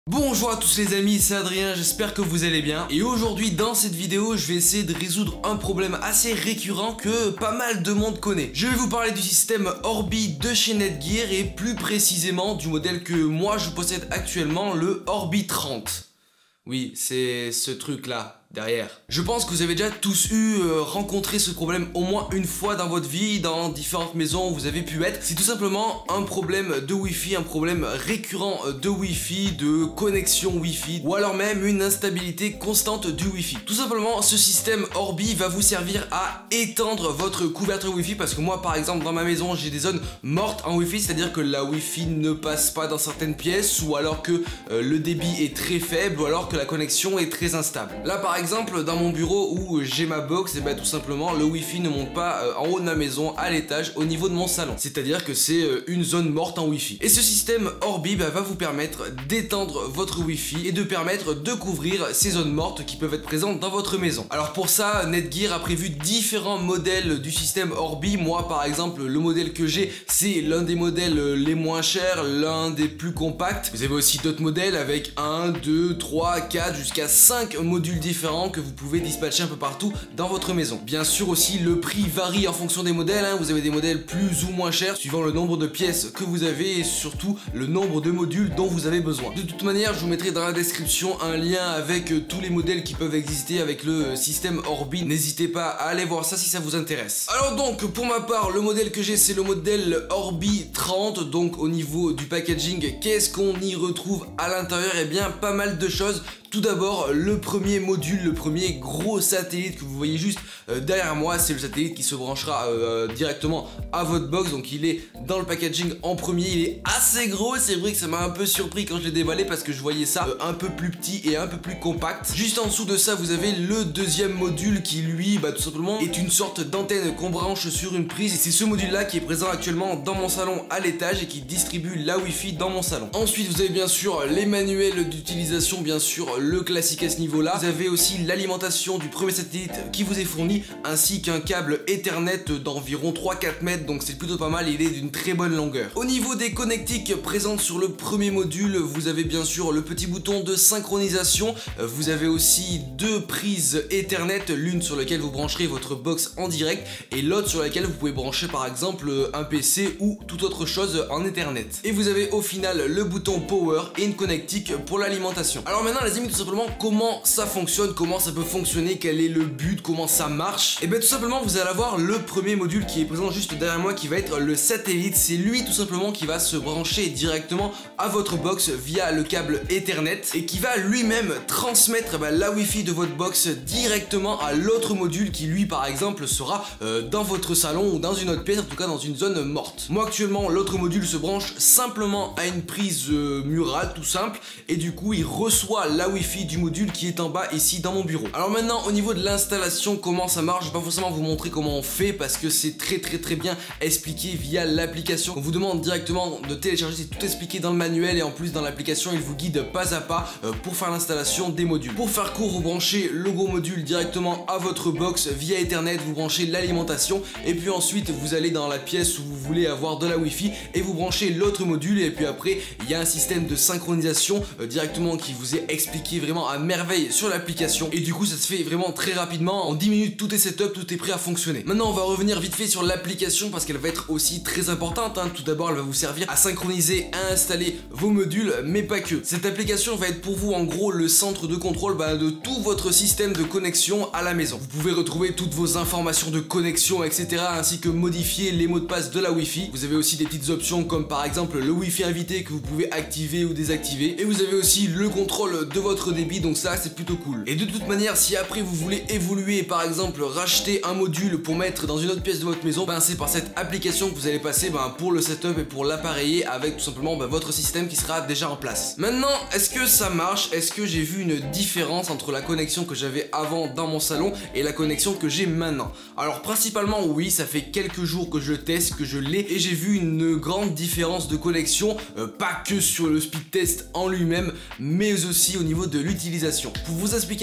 Bonjour à tous les amis, c'est Adrien, j'espère que vous allez bien. Et aujourd'hui dans cette vidéo, je vais essayer de résoudre un problème assez récurrent que pas mal de monde connaît. Je vais vous parler du système Orbi de chez Netgear et plus précisément du modèle que moi je possède actuellement, le Orbi 30. Oui, c'est ce truc là. Derrière. Je pense que vous avez déjà tous rencontré ce problème au moins une fois dans votre vie, dans différentes maisons où vous avez pu être. C'est tout simplement un problème de Wi-Fi, un problème récurrent de Wi-Fi, de connexion Wi-Fi, ou alors même une instabilité constante du Wi-Fi. Tout simplement, ce système Orbi va vous servir à étendre votre couverture Wi-Fi, parce que moi par exemple dans ma maison j'ai des zones mortes en Wi-Fi, c'est-à-dire que la Wi-Fi ne passe pas dans certaines pièces, ou alors que le débit est très faible, ou alors que la connexion est très instable. Là par exemple dans mon bureau où j'ai ma box, et tout simplement le wifi ne monte pas en haut de ma maison à l'étage au niveau de mon salon, c'est à dire que c'est une zone morte en wifi. Et ce système Orbi va vous permettre d'étendre votre wifi et de permettre de couvrir ces zones mortes qui peuvent être présentes dans votre maison. Alors pour ça, Netgear a prévu différents modèles du système Orbi. Moi par exemple le modèle que j'ai, c'est l'un des modèles les moins chers, l'un des plus compacts. Vous avez aussi d'autres modèles avec 1, 2, 3, 4 jusqu'à 5 modules différents que vous pouvez dispatcher un peu partout dans votre maison. Bien sûr aussi le prix varie en fonction des modèles, vous avez des modèles plus ou moins chers suivant le nombre de pièces que vous avez et surtout le nombre de modules dont vous avez besoin. De toute manière, je vous mettrai dans la description un lien avec tous les modèles qui peuvent exister avec le système Orbi. N'hésitez pas à aller voir ça si ça vous intéresse. Alors donc pour ma part, le modèle que j'ai, c'est le modèle Orbi 30. Donc au niveau du packaging, qu'est-ce qu'on y retrouve à l'intérieur? Eh bien pas mal de choses. Tout d'abord, le premier module, le premier gros satellite que vous voyez juste derrière moi, c'est le satellite qui se branchera directement à votre box. Donc il est dans le packaging en premier, il est assez gros. C'est vrai que ça m'a un peu surpris quand je l'ai déballé parce que je voyais ça un peu plus petit et un peu plus compact. Juste en dessous de ça, vous avez le deuxième module qui lui, tout simplement, est une sorte d'antenne qu'on branche sur une prise. Et c'est ce module là qui est présent actuellement dans mon salon à l'étage et qui distribue la Wi-Fi dans mon salon. Ensuite, vous avez bien sûr les manuels d'utilisation, bien sûr le classique à ce niveau là. Vous avez aussi l'alimentation du premier satellite qui vous est fourni, ainsi qu'un câble Ethernet d'environ 3-4 mètres, donc c'est plutôt pas mal, il est d'une très bonne longueur. Au niveau des connectiques présentes sur le premier module, vous avez bien sûr le petit bouton de synchronisation, vous avez aussi deux prises Ethernet, l'une sur laquelle vous brancherez votre box en direct et l'autre sur laquelle vous pouvez brancher par exemple un PC ou toute autre chose en Ethernet. Et vous avez au final le bouton Power et une connectique pour l'alimentation. Alors maintenant les amis, tout simplement comment ça fonctionne, comment ça peut fonctionner, quel est le but, comment ça marche. Et tout simplement vous allez avoir le premier module qui est présent juste derrière moi qui va être le satellite. C'est lui tout simplement qui va se brancher directement à votre box via le câble Ethernet et qui va lui-même transmettre la Wi-Fi de votre box directement à l'autre module qui lui par exemple sera dans votre salon ou dans une autre pièce, en tout cas dans une zone morte. Moi actuellement l'autre module se branche simplement à une prise murale tout simple et du coup il reçoit la Wi-Fi du module qui est en bas ici dans mon bureau. Alors maintenant au niveau de l'installation, comment ça marche, je vais pas forcément vous montrer comment on fait parce que c'est très bien expliqué via l'application. On vous demande directement de télécharger, c'est tout expliqué dans le manuel et en plus dans l'application il vous guide pas à pas pour faire l'installation des modules. Pour faire court, vous branchez le gros module directement à votre box via Ethernet, vous branchez l'alimentation et puis ensuite vous allez dans la pièce où vous voulez avoir de la Wi-Fi et vous branchez l'autre module et puis après il y a un système de synchronisation directement qui vous est expliqué vraiment à merveille sur l'application et du coup ça se fait vraiment très rapidement, en 10 minutes tout est setup, tout est prêt à fonctionner. Maintenant on va revenir vite fait sur l'application parce qu'elle va être aussi très importante. Tout d'abord elle va vous servir à synchroniser, à installer vos modules mais pas que. Cette application va être pour vous en gros le centre de contrôle de tout votre système de connexion à la maison. Vous pouvez retrouver toutes vos informations de connexion etc, ainsi que modifier les mots de passe de la Wi-Fi. Vous avez aussi des petites options comme par exemple le Wi-Fi invité que vous pouvez activer ou désactiver et vous avez aussi le contrôle de votre débit, donc ça c'est plutôt cool. Et de toute manière si après vous voulez évoluer et par exemple racheter un module pour mettre dans une autre pièce de votre maison, c'est par cette application que vous allez passer pour le setup et pour l'appareiller avec tout simplement votre système qui sera déjà en place. Maintenant est-ce que ça marche? Est-ce que j'ai vu une différence entre la connexion que j'avais avant dans mon salon et la connexion que j'ai maintenant? Alors principalement oui, ça fait quelques jours que je teste, que je l'ai et j'ai vu une grande différence de connexion, pas que sur le speed test en lui-même mais aussi au niveau de l'utilisation. Pour vous expliquer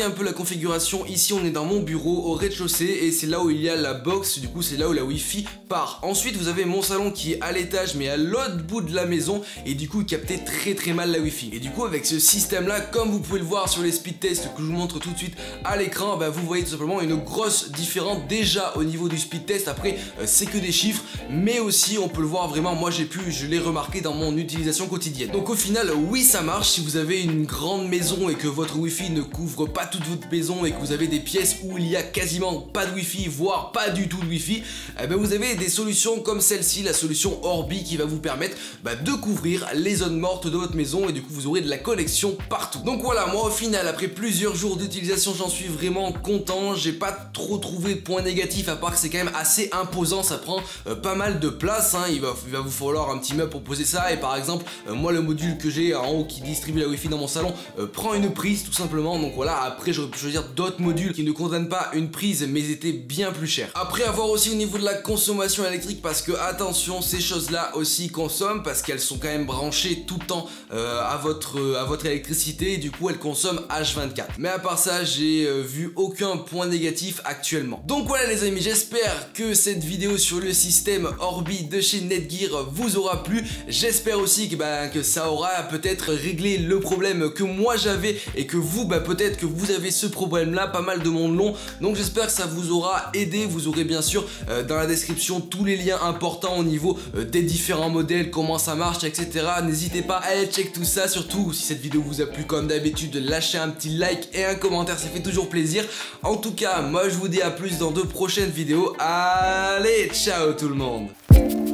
un peu la configuration, ici on est dans mon bureau au rez-de-chaussée et c'est là où il y a la box, du coup c'est là où la Wi-Fi part. Ensuite vous avez mon salon qui est à l'étage mais à l'autre bout de la maison et du coup il captait très mal la Wi-Fi. Et du coup avec ce système là, comme vous pouvez le voir sur les speed tests que je vous montre tout de suite à l'écran, bah, vous voyez tout simplement une grosse différence déjà au niveau du speed test. Après c'est que des chiffres, mais aussi on peut le voir vraiment, moi je l'ai remarqué dans mon utilisation quotidienne. Donc au final oui ça marche si vous avez une grande maison et que votre Wi-Fi ne couvre pas toute votre maison et que vous avez des pièces où il y a quasiment pas de Wi-Fi, voire pas du tout de Wi-Fi, ben vous avez des solutions comme celle-ci, la solution Orbi, qui va vous permettre de couvrir les zones mortes de votre maison et du coup vous aurez de la connexion partout. Donc voilà, moi au final après plusieurs jours d'utilisation j'en suis vraiment content, j'ai pas trop trouvé de points négatifs à part que c'est quand même assez imposant, ça prend pas mal de place, hein. Il va vous falloir un petit meuble pour poser ça et par exemple moi le module que j'ai en haut qui distribue la Wi-Fi dans mon salon prend une prise tout simplement. Donc voilà, après j'aurais pu choisir d'autres modules qui ne contiennent pas une prise mais ils étaient bien plus chers. Après avoir aussi au niveau de la consommation électrique, parce que attention, ces choses là aussi consomment parce qu'elles sont quand même branchées tout le temps à votre électricité et du coup elles consomment H24. Mais à part ça j'ai vu aucun point négatif actuellement. Donc voilà les amis, j'espère que cette vidéo sur le système Orbi de chez Netgear vous aura plu. J'espère aussi que ça aura peut-être réglé le problème que moi j'avais et que vous peut-être que vous avez ce problème là, pas mal de monde long. Donc j'espère que ça vous aura aidé. Vous aurez bien sûr dans la description tous les liens importants au niveau des différents modèles, comment ça marche, etc. N'hésitez pas à aller check tout ça, surtout si cette vidéo vous a plu comme d'habitude, lâchez un petit like et un commentaire, ça fait toujours plaisir. En tout cas moi je vous dis à plus dans de prochaines vidéos. Allez, ciao tout le monde.